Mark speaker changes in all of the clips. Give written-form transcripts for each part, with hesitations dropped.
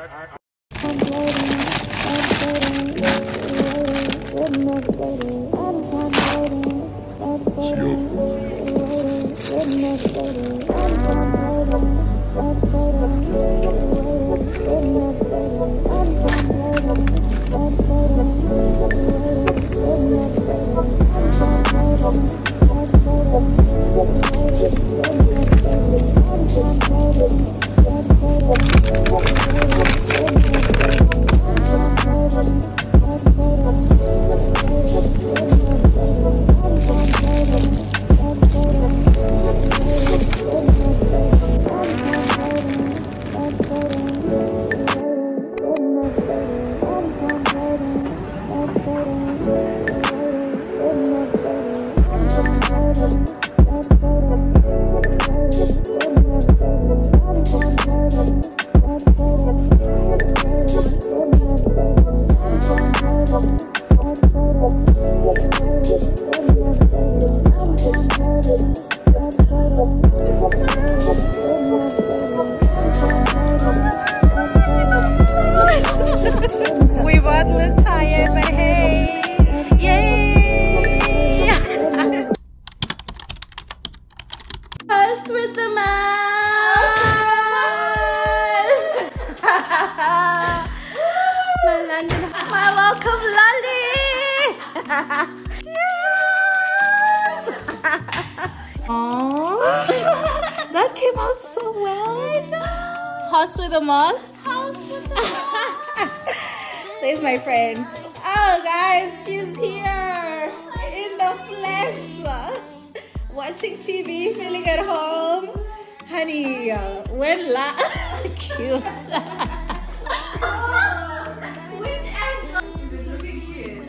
Speaker 1: We both look tired, but hey, yay! First with the mask. My London, my welcome lolly. Cheers! Oh, that came out so well. I know. House with the mask. House with the mask. There's my friend. Oh guys, she's here in the flesh. Watching TV, feeling at home. Honey, when cute. Which angle? It's looking cute.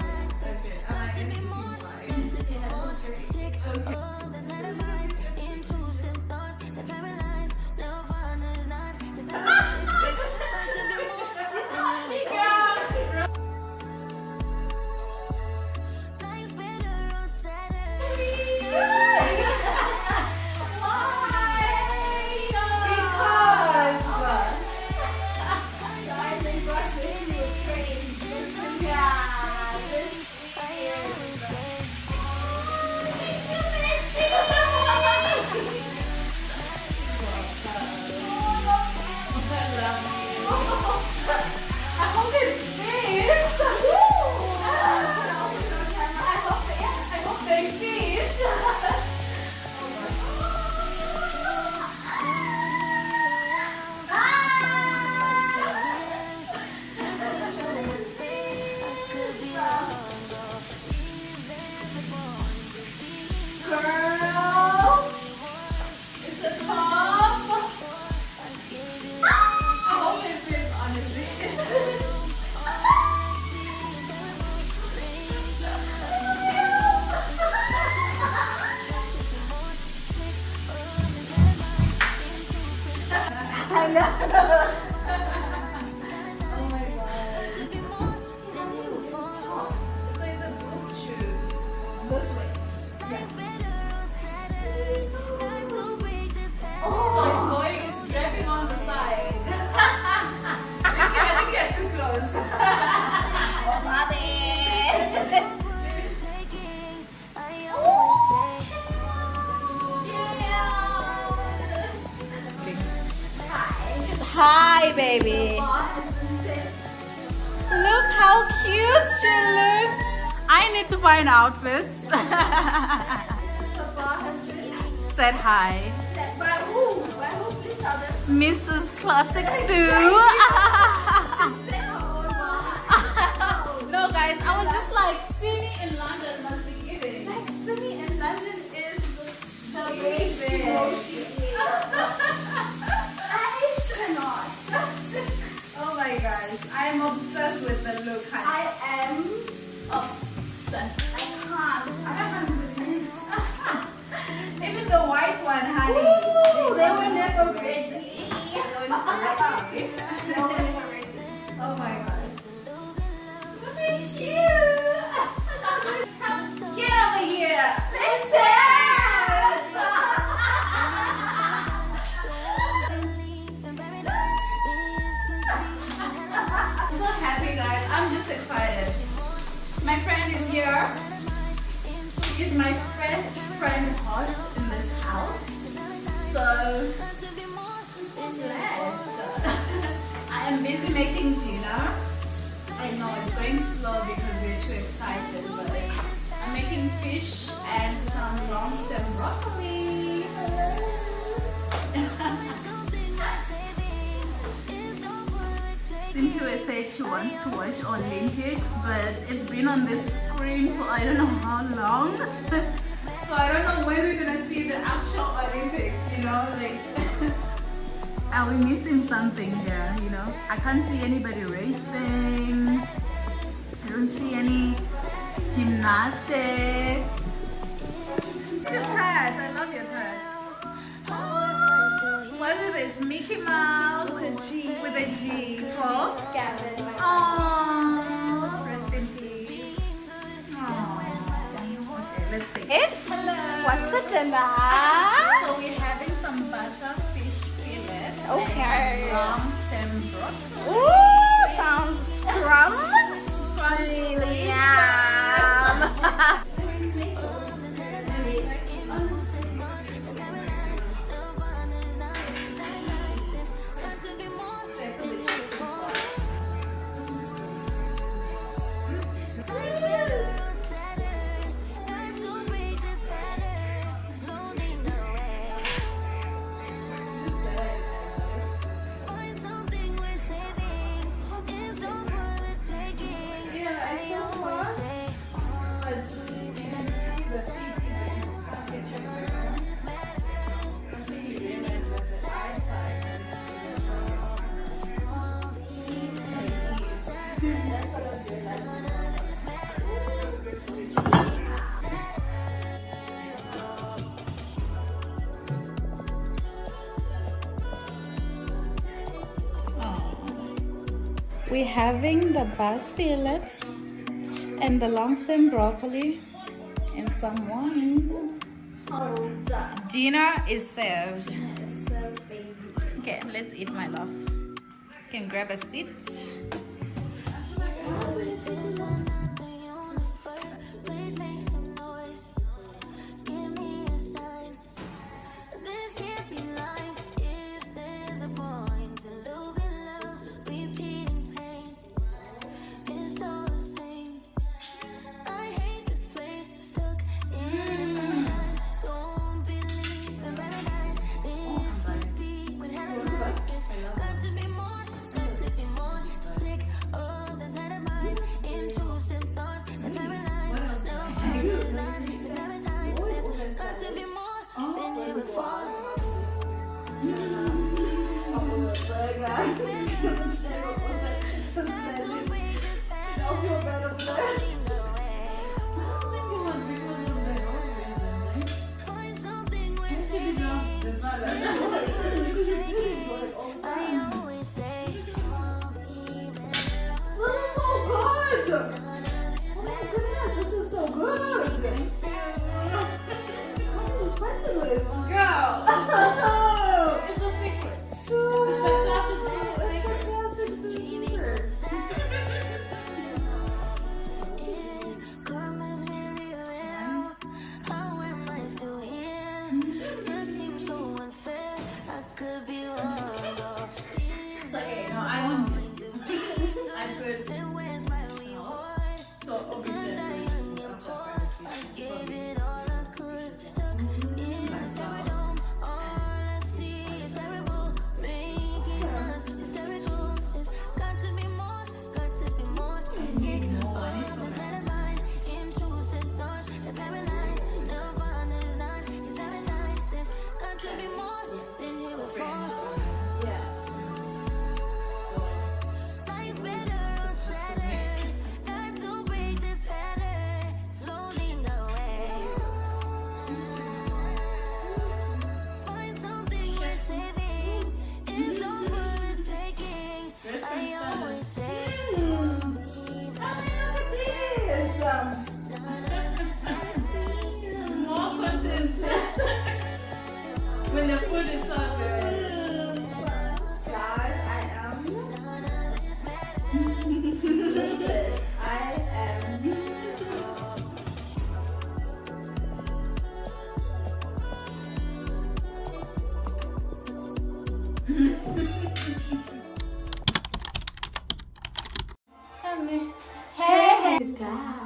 Speaker 1: Hi, baby. Look how cute she looks. I need to buy an outfit. Said hi. Mrs. Classic Sue. No, guys, I was just like, Sydney in London must be giving. Like, Sydney in London is the baby. Oh my gosh, I am obsessed with the look. I am obsessed. I can't. I don't believe. Even the white one, honey. Ooh, they were never ready. They were never ready. Oh my gosh. Look at you. Get over here. Let's dance. excited. My friend is here. She is my first friend host in this house. So, I'm so blessed. I am busy making dinner. I know it's going slow because we're too excited, but I'm making fish and some long stem broccoli. Cynthia said she wants to watch Olympics, but it's been on this screen for I don't know how long. So I don't know when we're gonna see the actual Olympics, you know, like are we missing something here, you know? I can't see anybody racing. I don't see any gymnastics. Your tat, I love your tat. Oh, what is it? It's Mickey Mouse with a G for Gavin. Oh, rest in peace. Oh, okay, let's see.
Speaker 2: Hello. What's for dinner?
Speaker 1: So we're having some butter fish fillets.
Speaker 2: Okay.
Speaker 1: And long stem broccoli.
Speaker 2: Ooh, sounds scrumptious. Yum.
Speaker 1: We're having the bass fillets and the long stem broccoli and some wine. Dinner is served. Okay, let's eat, my love. You can grab a seat. Ciao.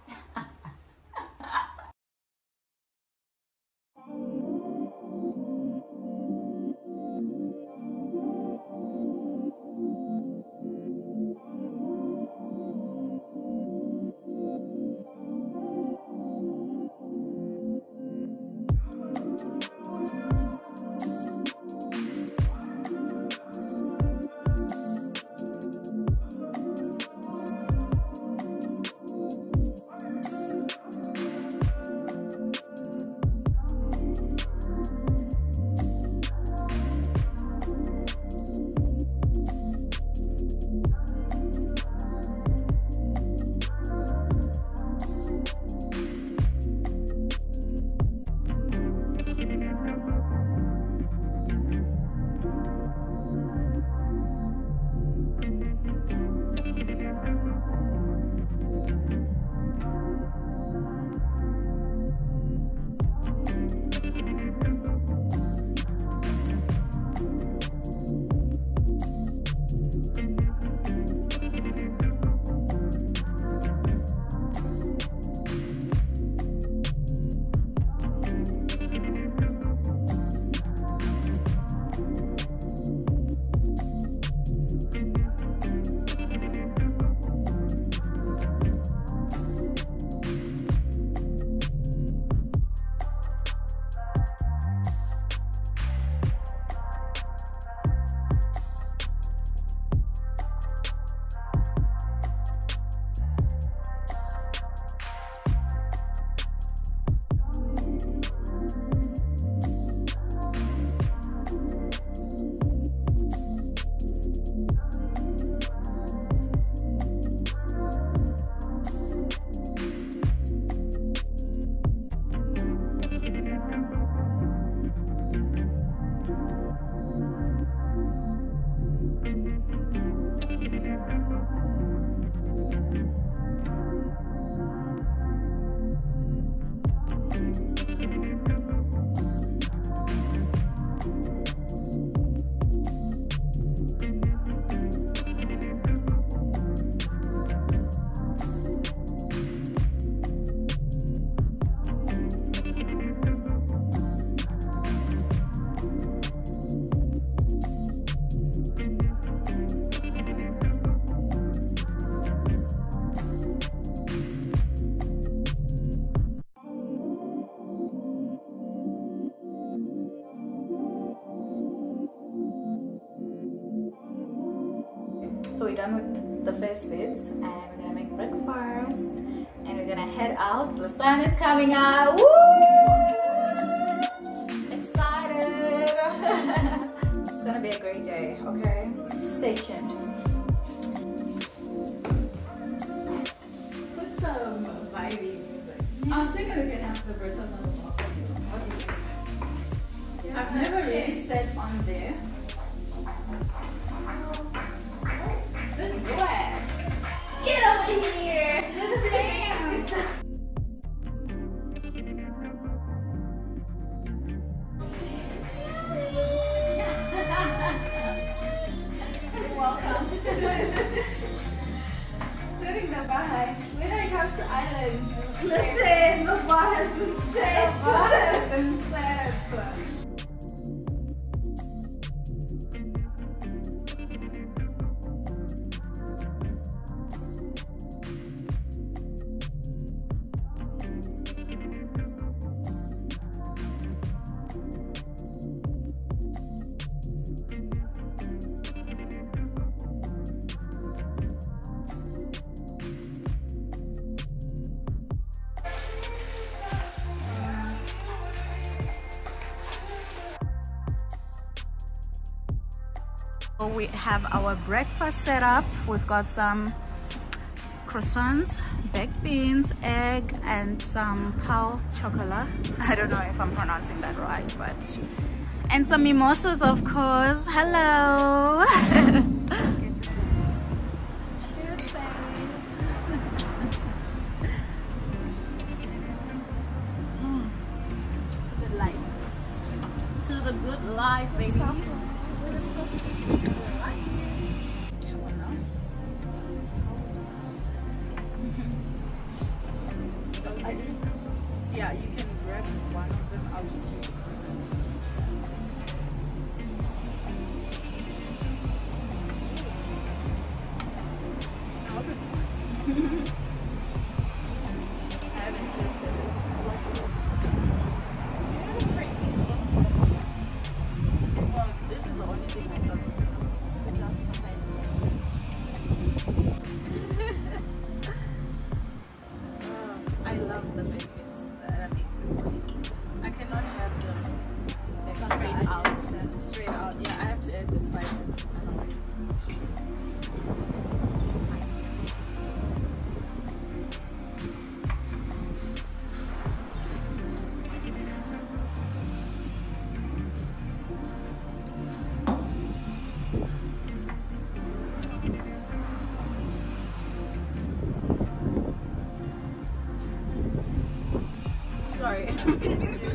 Speaker 1: So we're done with the first bits and we're gonna make breakfast and we're gonna head out. The sun is coming out. Woo! Excited! It's gonna be a great day, okay? Stay tuned. Put some vibey music. I was thinking we can have the breakfast on the balcony. What do you think? I've never really sat on there. This is wet. Get over here! Dance! You're welcome. Setting the bar. When I come to Ireland, listen, the bar has been set. The bar has been set. We have our breakfast set up. We've got some croissants, baked beans, egg, and some pau chocolate. I don't know if I'm pronouncing that right, but and some mimosas, of course. Hello. To the life. To the good life, baby.
Speaker 3: Yeah, you can grab one of them. I'll just take the person. I haven't tasted it. Well, this is the only thing I've done with it. I love the pancakes that I make this way. I cannot have them like straight out. Straight out. Yeah, I have to add the spices. Sorry.